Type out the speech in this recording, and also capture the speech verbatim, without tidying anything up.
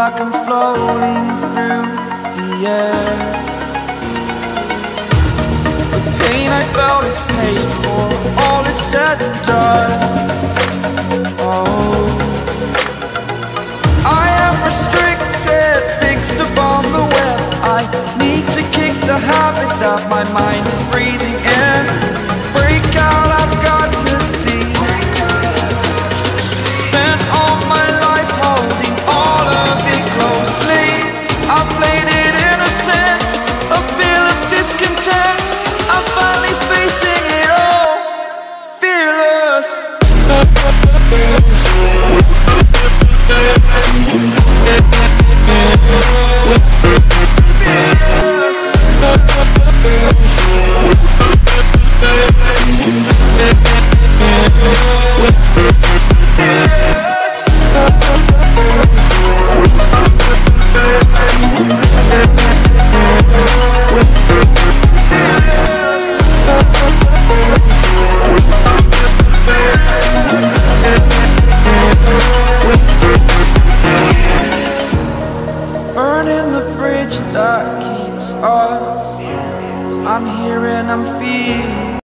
like I'm floating through the air. The pain I felt is paid for, all is said and done. Oh, I am restricted, fixed upon the web. I need to kick the habit that my mind is breathing in. Break out, I've got to see. Spent all my life holding all of it closely. I played it innocent, a feel of discontent. I'm finally facing it all, fearless. Burning the bridge that keeps us. I'm here and I'm feeling